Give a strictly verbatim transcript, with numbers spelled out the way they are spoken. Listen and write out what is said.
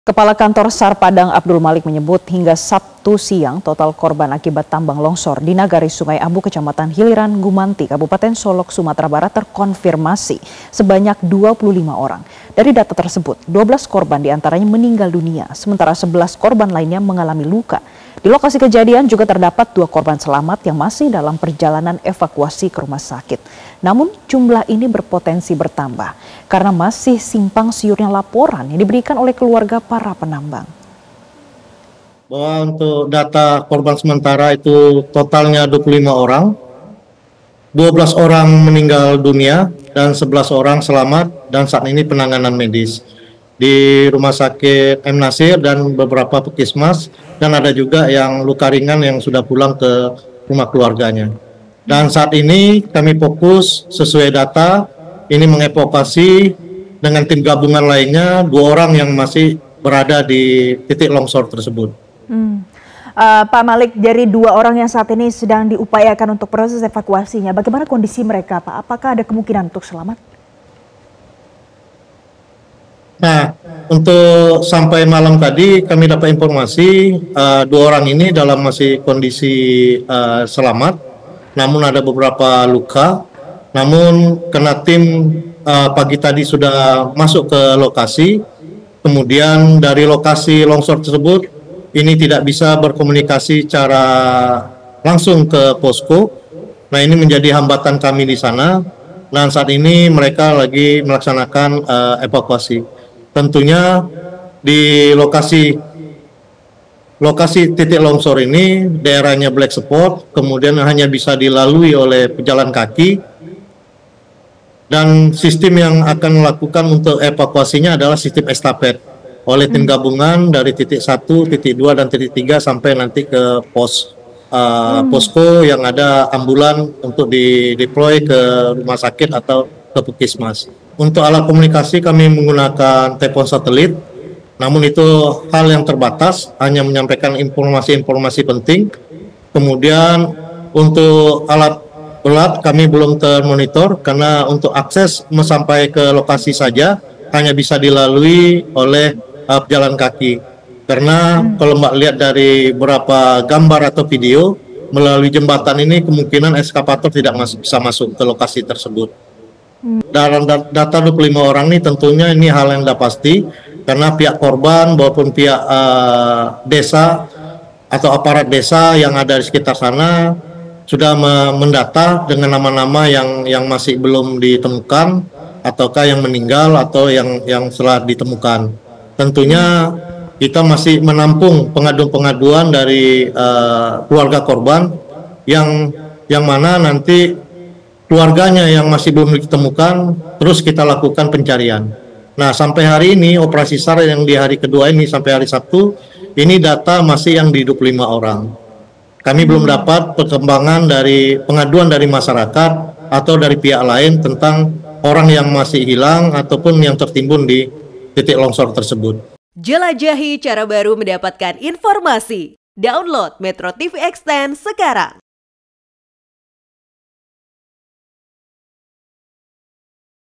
Kepala Kantor SAR Padang Abdul Malik menyebut hingga Sabtu siang total korban akibat tambang longsor di Nagari Sungai Ambu, Kecamatan Hiliran, Gumanti, Kabupaten Solok, Sumatera Barat terkonfirmasi sebanyak dua puluh lima orang. Dari data tersebut, dua belas korban diantaranya meninggal dunia, sementara sebelas korban lainnya mengalami luka. Di lokasi kejadian juga terdapat dua korban selamat yang masih dalam perjalanan evakuasi ke rumah sakit. Namun jumlah ini berpotensi bertambah karena masih simpang siurnya laporan yang diberikan oleh keluarga para penambang. Bahwa untuk data korban sementara itu totalnya dua puluh lima orang, dua belas orang meninggal dunia dan sebelas orang selamat dan saat ini penanganan medis di Rumah Sakit M Nasir dan beberapa puskesmas, dan ada juga yang luka ringan yang sudah pulang ke rumah keluarganya. Dan saat ini kami fokus sesuai data ini mengevakuasi dengan tim gabungan lainnya dua orang yang masih berada di titik longsor tersebut. Hmm. Uh, Pak Malik, dari dua orang yang saat ini sedang diupayakan untuk proses evakuasinya, bagaimana kondisi mereka, Pak? Apakah ada kemungkinan untuk selamat? Nah, untuk sampai malam tadi kami dapat informasi uh, dua orang ini dalam masih kondisi uh, selamat, namun ada beberapa luka. Namun karena tim uh, pagi tadi sudah masuk ke lokasi, kemudian dari lokasi longsor tersebut ini tidak bisa berkomunikasi secara langsung ke posko. Nah, ini menjadi hambatan kami di sana. Dan saat ini mereka lagi melaksanakan uh, evakuasi. Tentunya di lokasi lokasi titik longsor ini daerahnya black spot, kemudian hanya bisa dilalui oleh pejalan kaki, dan sistem yang akan melakukan untuk evakuasinya adalah sistem estafet oleh tim gabungan dari titik satu, titik dua, dan titik tiga sampai nanti ke pos uh, posko yang ada ambulan untuk di deploy ke rumah sakit atau ke puskesmas. Untuk alat komunikasi kami menggunakan telepon satelit, namun itu hal yang terbatas, hanya menyampaikan informasi-informasi penting. Kemudian untuk alat berat kami belum termonitor karena untuk akses sampai ke lokasi saja hanya bisa dilalui oleh uh, pejalan kaki. Karena hmm. kalau Mbak lihat dari beberapa gambar atau video, melalui jembatan ini kemungkinan eskavator tidak mas bisa masuk ke lokasi tersebut. Dalam data dua puluh lima orang ini tentunya ini hal yang tidak pasti karena pihak korban maupun pihak uh, desa atau aparat desa yang ada di sekitar sana sudah mendata dengan nama-nama yang yang masih belum ditemukan ataukah yang meninggal atau yang yang telah ditemukan. Tentunya kita masih menampung pengaduan-pengaduan dari uh, keluarga korban yang yang mana nanti keluarganya yang masih belum ditemukan, terus kita lakukan pencarian. Nah, sampai hari ini operasi SAR yang di hari kedua ini sampai hari Sabtu, ini data masih yang di dua puluh lima orang. Kami hmm. belum dapat perkembangan dari pengaduan dari masyarakat atau dari pihak lain tentang orang yang masih hilang ataupun yang tertimbun di titik longsor tersebut. Jelajahi cara baru mendapatkan informasi. Download Metro T V Extend sekarang.